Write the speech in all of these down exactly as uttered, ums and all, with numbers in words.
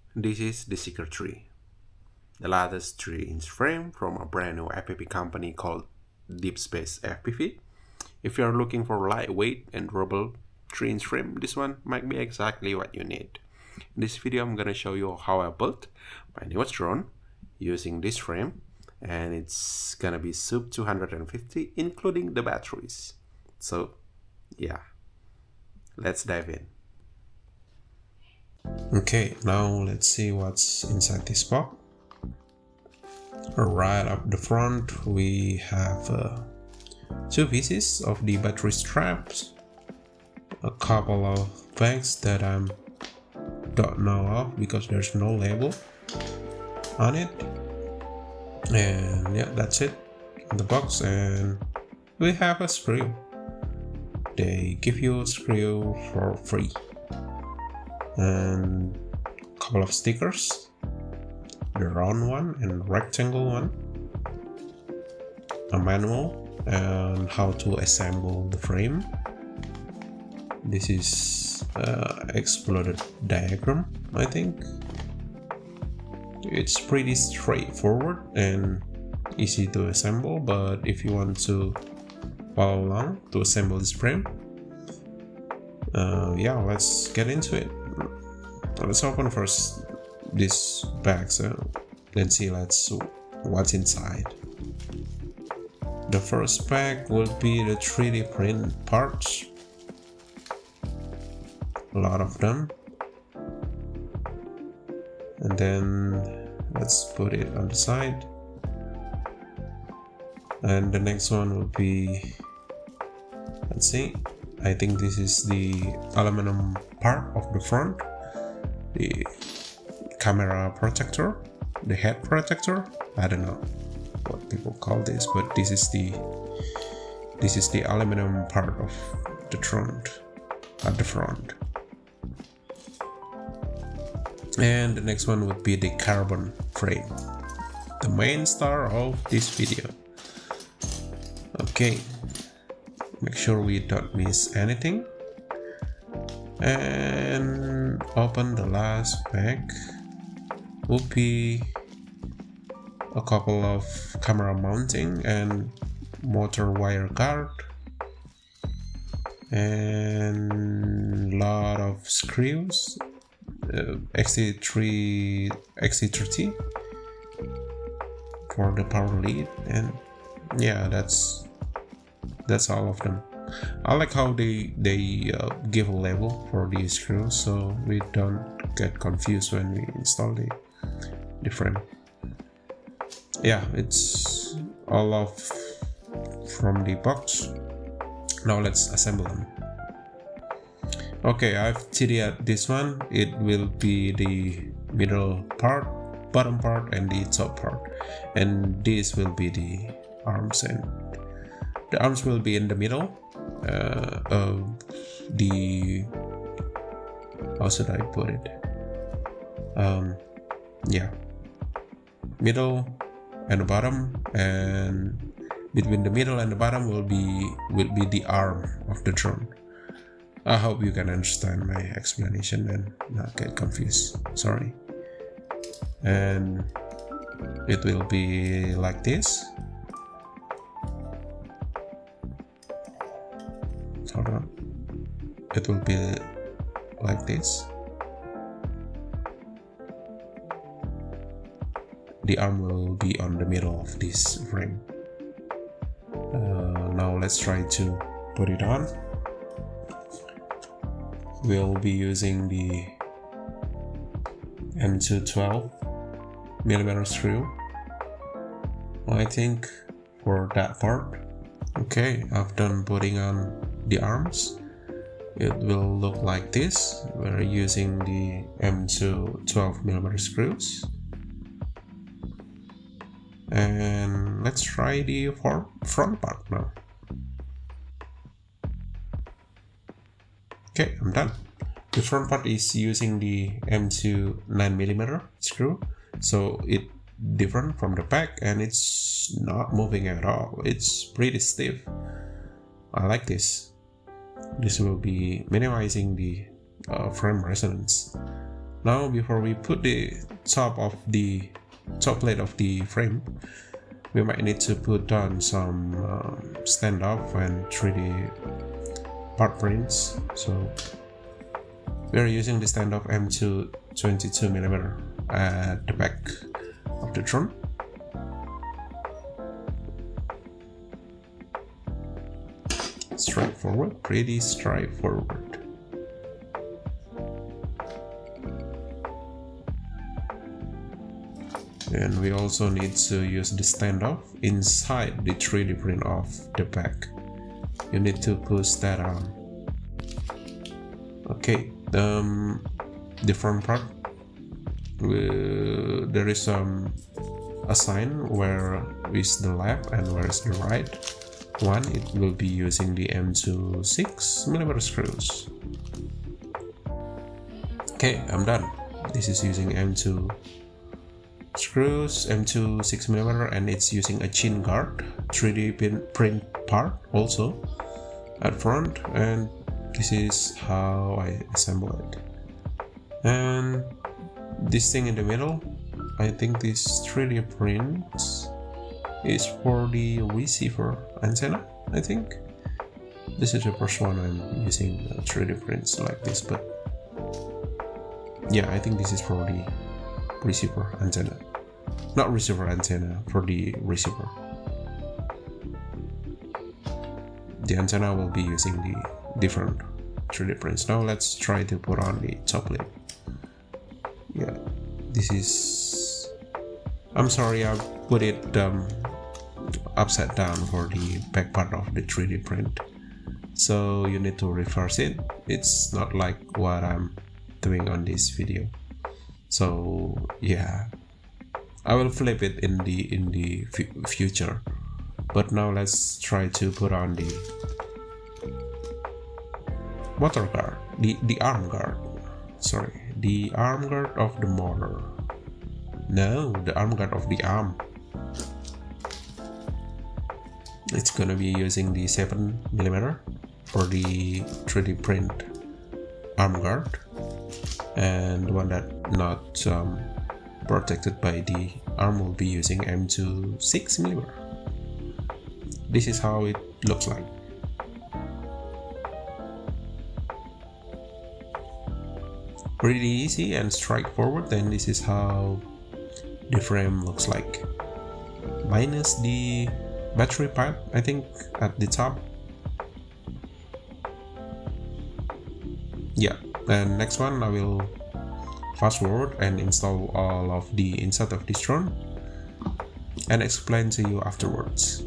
This is the Seeker three, the latest three inch frame from a brand new F P V company called DeepSpaceFPV. If you are looking for lightweight and durable three inch frame, this one might be exactly what you need. In this video, I'm gonna show you how I built my newest drone using this frame, and it's gonna be Sub two fifty, including the batteries. So yeah, let's dive in. Okay, now let's see what's inside this box. Right up the front, we have uh, two pieces of the battery straps, a couple of bags that I don't know of because there's no label on it, and yeah, that's it in the box. And we have a screw. They give you a screw for free, and a couple of stickers, the round one and rectangle one, a manual and how to assemble the frame. This is uh, exploded diagram. I think it's pretty straightforward and easy to assemble, but if you want to follow along to assemble this frame, uh, yeah, let's get into it. Let's open first this bag, so let's see let's what's inside. The first bag will be the three D print parts, a lot of them, and then let's put it on the side. And the next one will be, let's see, I think this is the aluminum part of the front, the camera protector, the head protector. I don't know what people call this, but this is the this is the aluminum part of the drone at the front. And the next one would be the carbon frame, the main star of this video. Okay, make sure we don't miss anything, and open the last bag. Will be a couple of camera mounting and motor wire guard, and a lot of screws, uh, X T three X T thirty for the power lead, and yeah, that's that's all of them. I like how they they uh, give a label for these screws, so we don't get confused when we install the the frame. Yeah, it's all off from the box. Now let's assemble them. Okay, I've three D'd this one. It will be the middle part, bottom part, and the top part, and this will be the arms, and the arms will be in the middle. Uh, of the how should I put it? Um, yeah, middle and the bottom, and between the middle and the bottom will be will be the arm of the drone. I hope you can understand my explanation and not get confused. Sorry. And it will be like this. Hold on. It will be like this. The arm will be on the middle of this frame. Uh, now let's try to put it on. We'll be using the M two twelve millimeter screw, I think, for that part. Okay, I've done putting on the arms. It will look like this. We're using the M two twelve millimeter screws. And let's try the front part now. Okay, I'm done. The front part is using the M two nine millimeter screw, so it different from the back, and it's not moving at all. It's pretty stiff. I like this. This will be minimizing the uh, frame resonance. Now before we put the top of the top plate of the frame, we might need to put on some uh, standoff and three D part prints. So we are using the standoff M two twenty-two millimeter at the back of the drone. Straightforward, pretty straightforward. And we also need to use the standoff inside the three D print of the back. You need to push that on. Okay, um, the front part, uh, there is um, a sign where is the left and where is the right one. It will be using the M two six millimeter screws. Okay, I'm done. This is using M two screws, M two six millimeter, and it's using a chin guard three D print part also at front, and this is how I assemble it. And this thing in the middle, I think this three D print is for the receiver antenna. I think this is the first one I'm using uh, three D prints like this, but yeah, I think this is for the receiver antenna, not receiver antenna, for the receiver. The antenna will be using the different three D prints. Now let's try to put on the top lid. Yeah, this is, I'm sorry I put it um, upside down for the back part of the three D print, so you need to reverse it. It's not like what I'm doing on this video. So yeah, I will flip it in the in the future, but now let's try to put on the motor guard, the the arm guard, sorry, the arm guard of the motor. No, the arm guard of the arm. It's gonna be using the seven millimeter for the three D print arm guard, and the one that not um, protected by the arm will be using M two six millimeter. This is how it looks like. Pretty easy and straightforward. Then this is how the frame looks like, minus the battery pack, I think, at the top. Yeah, and next one I will fast forward and install all of the inside of this drone and explain to you afterwards.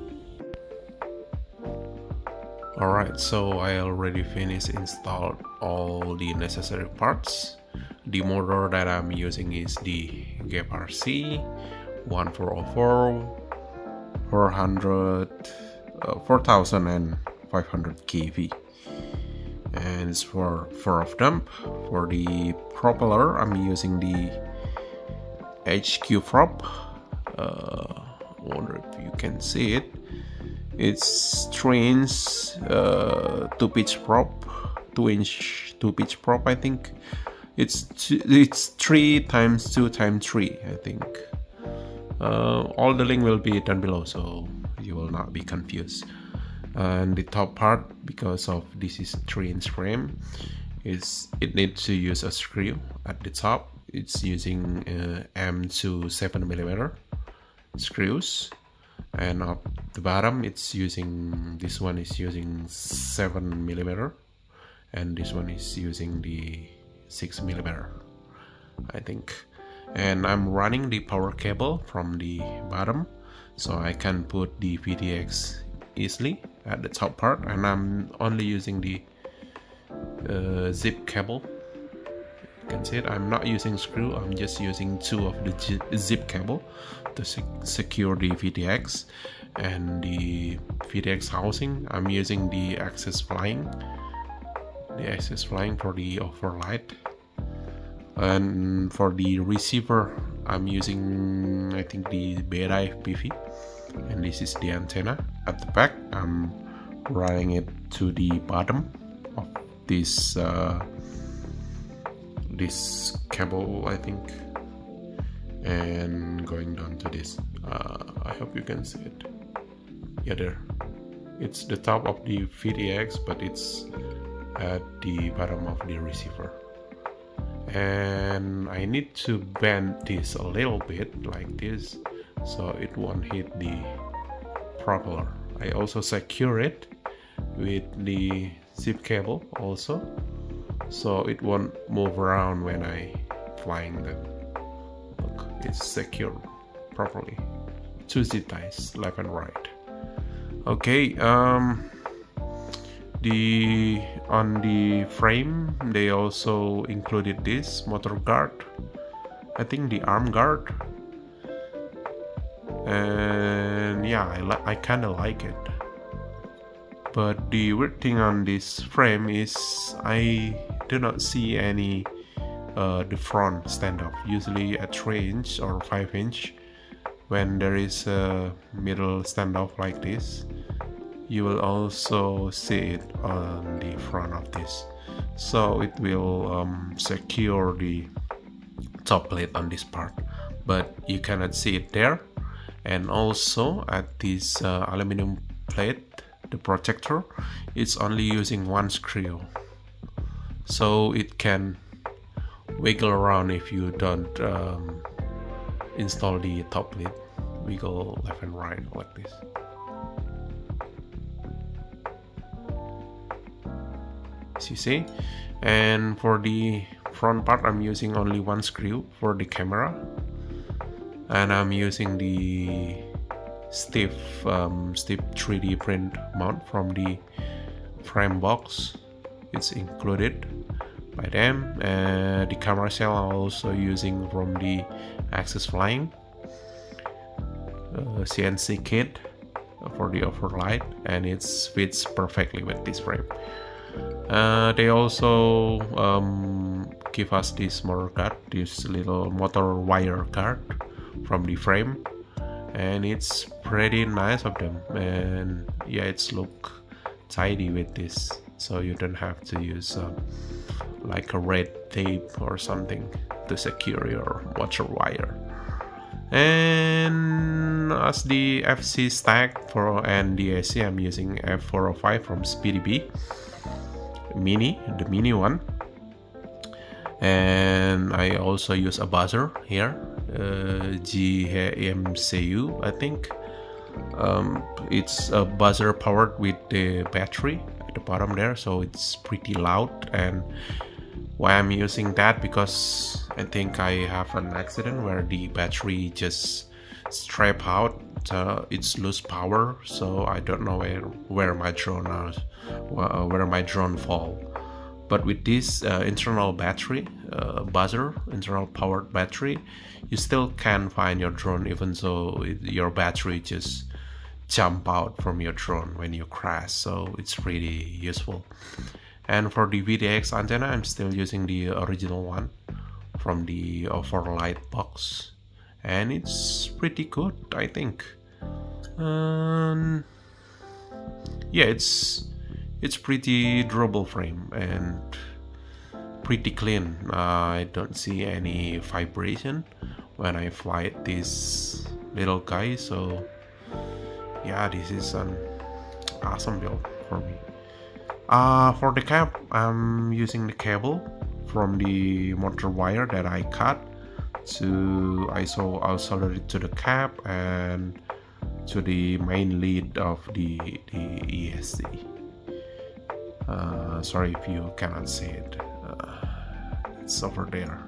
Alright, so I already finished installed all the necessary parts. The motor that I'm using is the G E P R C one four zero four four hundred, uh, four thousand five hundred K V, and it's for four of them. For the propeller, I'm using the H Q prop. uh, I wonder if you can see it. It's three inch uh, two pitch prop, two inch two pitch prop. I think it's two, it's three times two times three. I think uh, all the link will be down below, so you will not be confused. And the top part, because of this is three inch frame, is it needs to use a screw at the top. It's using uh, M two seven millimeter screws, and at the bottom it's using, this one is using seven millimeter, and this one is using the six millimeter, I think. And I'm running the power cable from the bottom, so I can put the V T X easily at the top part, and I'm only using the uh, zip cable. You can see it, I'm not using screw, I'm just using two of the zip cable to sec secure the V T X. And the V T X housing, I'm using the Access Flying, the Access Flying for the overlight. And for the receiver, I'm using, I think, the Beta F P V, and this is the antenna at the back. I'm running it to the bottom of this uh, this cable, I think, and going down to this. uh, I hope you can see it. Yeah, there, it's the top of the V D X, but it's at the bottom of the receiver. And I need to bend this a little bit like this so it won't hit the propeller. I also secure it with the zip cable also, so it won't move around when I flying them. Look, it's secured properly. Two zip ties, left and right. Okay, um the on the frame they also included this motor guard, I think the arm guard, and yeah, I, I kind of like it. But the weird thing on this frame is I do not see any uh, the front standoff. Usually at three inch or five inch, when there is a middle standoff like this, you will also see it on the front of this, so it will um, secure the top plate on this part, but you cannot see it there. And also at this uh, aluminum plate, the protector, it's only using one screw, so it can wiggle around if you don't um, install the top plate. Wiggle left and right like this. As you see. And for the front part, I'm using only one screw for the camera, and I'm using the stiff um, stiff three D print mount from the frame box. It's included by them. And the camera shell I'm also using from the Access Flying uh, C N C kit for the overlight, and it fits perfectly with this frame. Uh, they also um, give us this motor guard, this little motor wire guard from the frame, and it's pretty nice of them. And yeah, it's look tidy with this, so you don't have to use uh, like a red tape or something to secure your motor wire. And as the F C stack for and the A C, I'm using F four oh five from Speedy B Mini, the mini one. And I also use a buzzer here, uh, G E M C U, I think. Um, it's a buzzer powered with the battery at the bottom there, so it's pretty loud. And why I'm using that, because I think I have an accident where the battery just strap out, uh, it's lose power, so I don't know where, where my drone is, where my drone fall. But with this uh, internal battery, uh, buzzer, internal powered battery, you still can find your drone even though it, your battery just jump out from your drone when you crash, so it's pretty useful. And for the V D X antenna, I'm still using the original one from the overlight box, and it's pretty good, I think. Um, yeah, it's it's pretty durable frame and pretty clean. uh, I don't see any vibration when I fly this little guy, so yeah, this is an awesome build for me. Uh, for the cap, I'm using the cable from the motor wire that I cut to I so I'll solder it to the cap and to the main lead of the, the E S C. Uh, sorry if you cannot see it, uh, it's over there.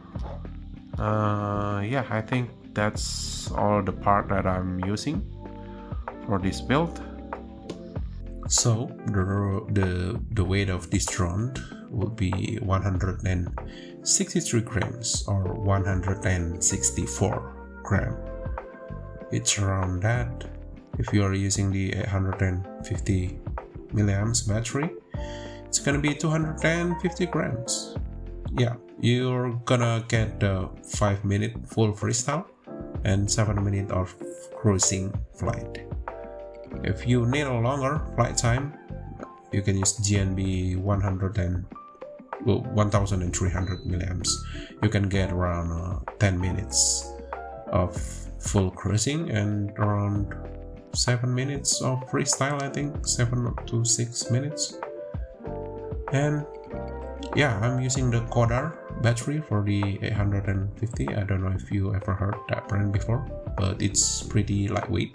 Uh, yeah, I think that's all the part that I'm using for this build. So the, the, the weight of this drone will be one hundred sixty-three grams or one hundred sixty-four grams. It's around that. If you are using the eight hundred fifty milliamps battery, it's gonna be two hundred fifty grams. Yeah, you're gonna get the five minute full freestyle and seven minutes of cruising flight. If you need a longer flight time, you can use G N B one hundred well, one thousand three hundred milliamps, you can get around uh, ten minutes of full cruising and around seven minutes of freestyle. I think seven to six minutes. And yeah, I'm using the Kodar battery for the eight hundred fifty. I don't know if you ever heard that brand before, but it's pretty lightweight.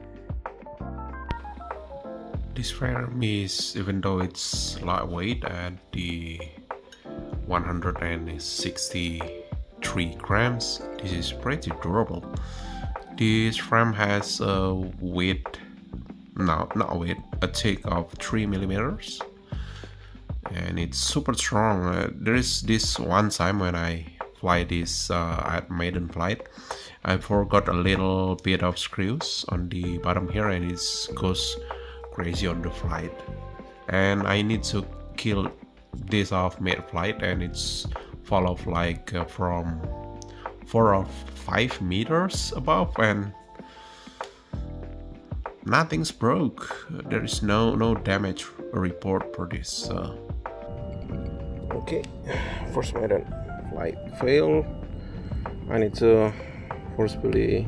This frame is, even though it's lightweight at the one hundred sixty-three grams, this is pretty durable. This frame has a width, no, not width, a thick of three millimeters, and it's super strong. Uh, there is this one time when I fly this uh, at Maiden flight, I forgot a little bit of screws on the bottom here, and it goes crazy on the flight, and I need to kill this off mid-flight, and it's fall off like uh, from four or five meters above, and nothing's broke. There is no no damage report for this. Uh. Okay, first Maiden flight fail. I need to forcefully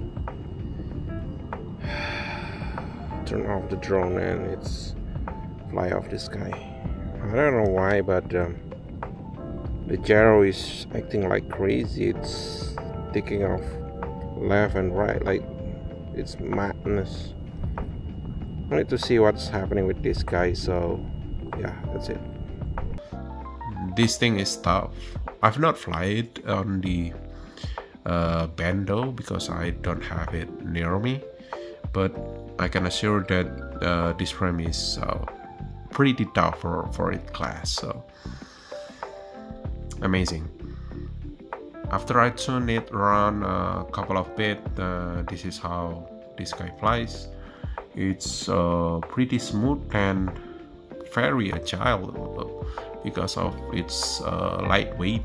turn off the drone and it's fly off the sky. I don't know why, but um, the gyro is acting like crazy. It's taking off left and right like it's madness. I need to see what's happening with this guy, so yeah, that's it. This thing is tough. I've not flied on the uh, Bando because I don't have it near me, but I can assure that uh, this frame is uh, pretty tough for, for its class, so amazing. After I tune it around a couple of bit, uh, this is how this guy flies. It's uh, pretty smooth and very agile because of its uh, lightweight.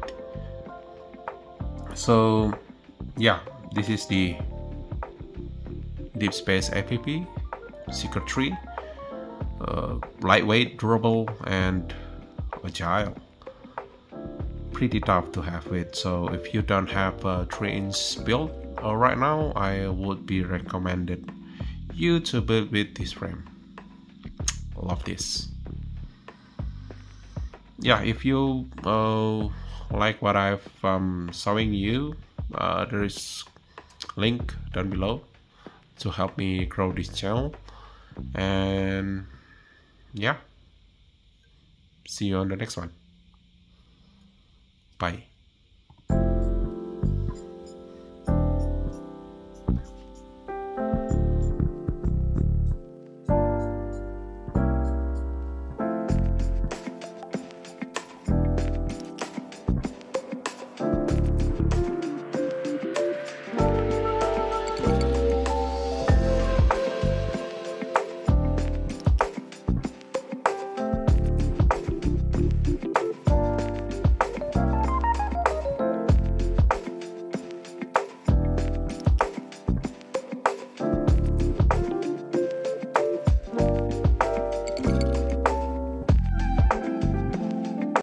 So yeah, this is the DeepSpaceFPV Seeker three, uh, lightweight, durable, and agile. Pretty tough to have it. So if you don't have a three inch build uh, right now, I would be recommended you to build with this frame. Love this. Yeah, if you uh, like what I've um, showing you, uh, there is link down below to help me grow this channel. And yeah, see you on the next one. Bye.